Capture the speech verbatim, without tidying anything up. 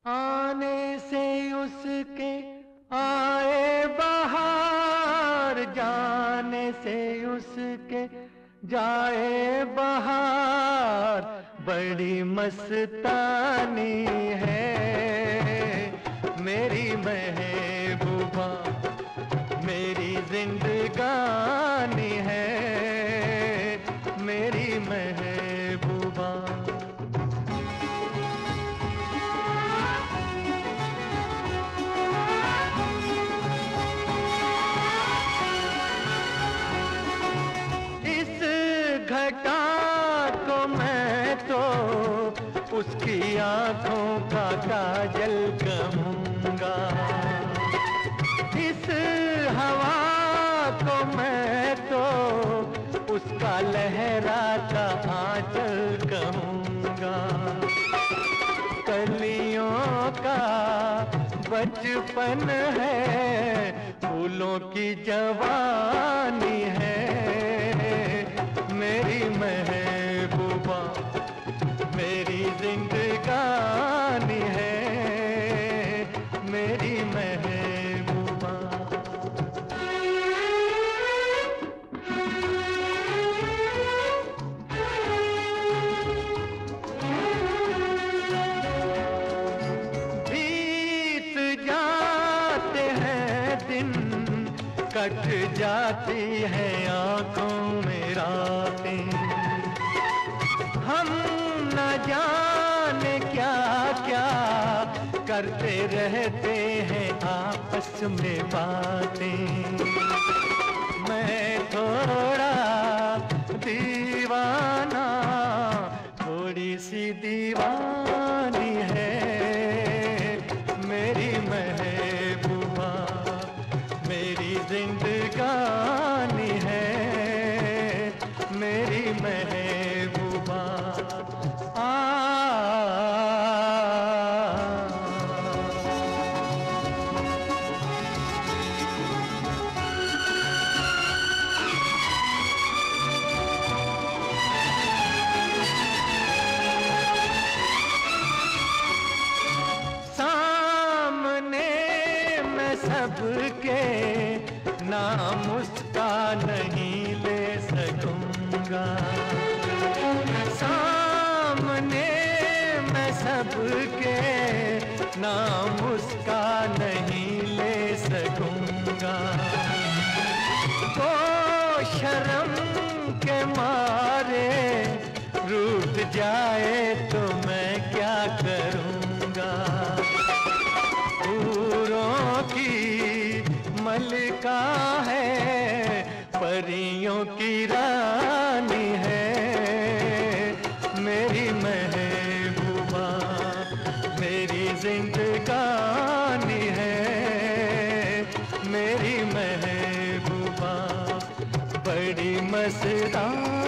आने से उसके आए बहार, जाने से उसके जाए बहार। बड़ी मस्तानी है मेरी महबूबा, मेरी जिंदगानी है मेरी महबूबा। घटा को मैं तो उसकी आंखों का काजल कहूँगा, इस हवा को मैं तो उसका लहराता आंचल कहूँगा। कलियों का बचपन है, फूलों की जवानी है मेरी महबूबा, मेरी जिंदगानी है मेरी महबूबा। बीत जाते हैं दिन, कट जाती है आंखों में रातें, हम न जाने क्या क्या करते रहते हैं आपस में बातें। मैं थोड़ा दीवाना, थोड़ी सी दीवानी है मेरी महबूबा, मेरी जिंदगानी है मेरी महबूबा। आ सामने मैं सबके नाम उसका नहीं ले सकूंगा, सामने मैं सबके नाम उसका नहीं ले सकूंगा। तो शर्म के मारे रूठ जाए तो मैं क्या करूंगा। हूरों की मलिका है, परियों की रानी है मेरी महबूबा, मेरी जिंदगानी है मेरी महबूबा। बड़ी मस्तानी